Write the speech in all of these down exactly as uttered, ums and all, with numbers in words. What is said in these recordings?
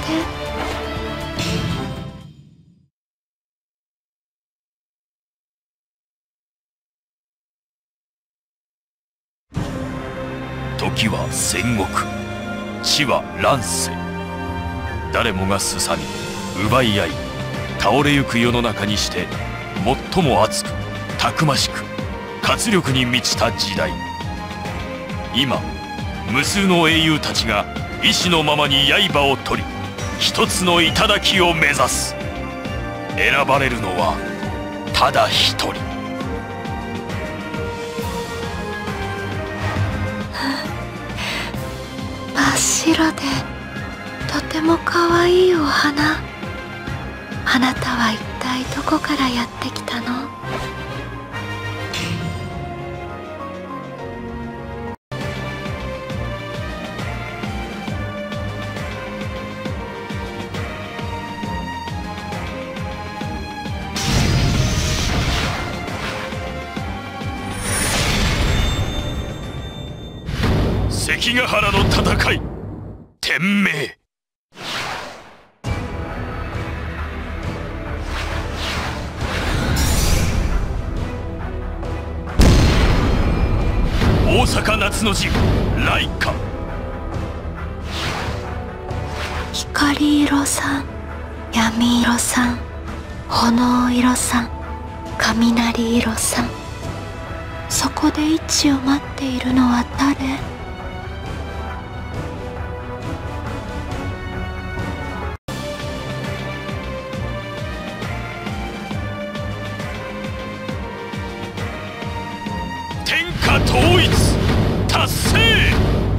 時は戦国、地は乱世。誰もがすさみ奪い合い倒れゆく世の中にして、最も熱くたくましく活力に満ちた時代。今無数の英雄たちが意志のままに刃を取り、一つの頂を目指す。選ばれるのはただ一人。 真っ白でとてもかわいいお花。あなたは一体どこからやってきたの？ 関ヶ原の戦い、天明。大阪夏の陣、来華。 光色さん、闇色さん、炎色さん、雷色さん。そこで一致を待っているのは誰？ 天下統一達成。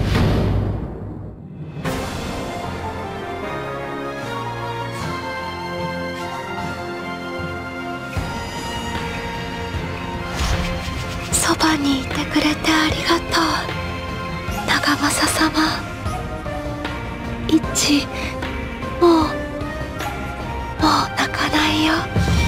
そばにいてくれてありがとう、長政様。一、もうもう泣かないよ。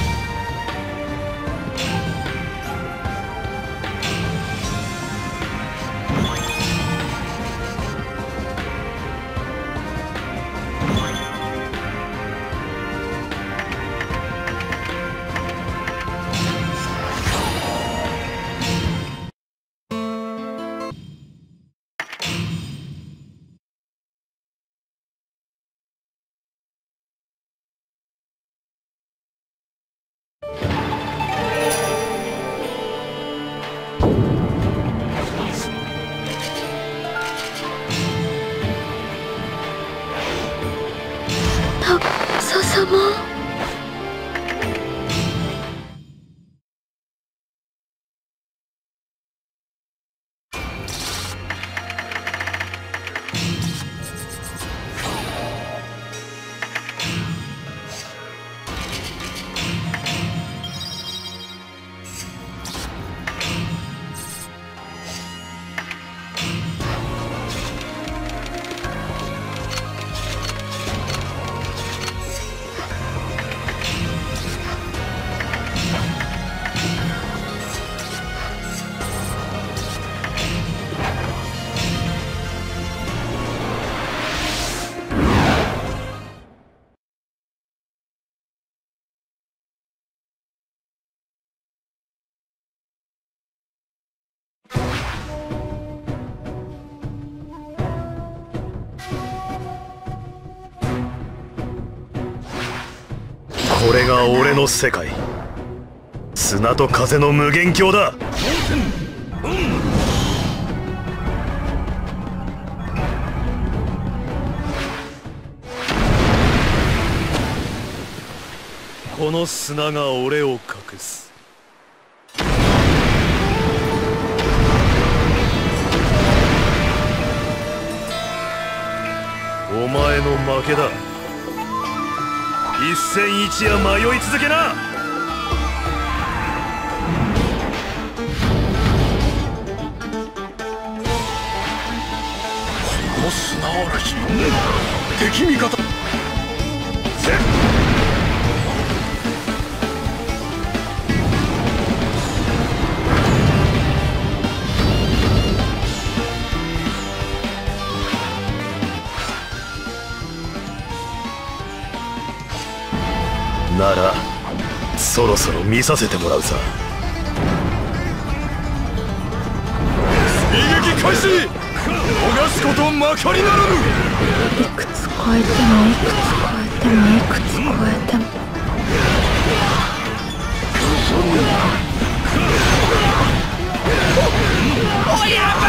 長政様。 これが俺の世界。砂と風の無限鏡だ。この砂が俺を隠す。お前の負けだ。一戦一夜迷い続けな。この砂嵐、敵味方。 ならそろそろ見させてもらうさ。 撃開始。逃すことまかりならぬ。 いくつ超えてもいくつ超えてもいくつ超えてもおやば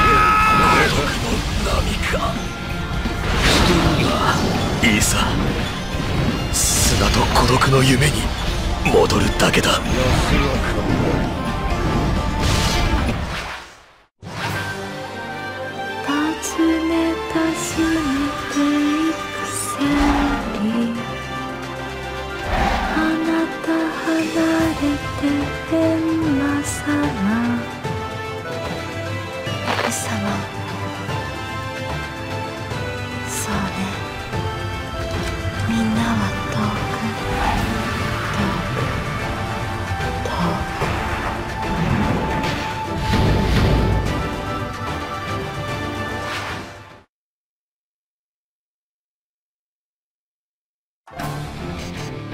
いいさ、砂と孤独の夢に戻るだけだ。 尋ね尋ねていくせにあなた離れて変なさま奥様。そうね、みんなは遠く遠く遠く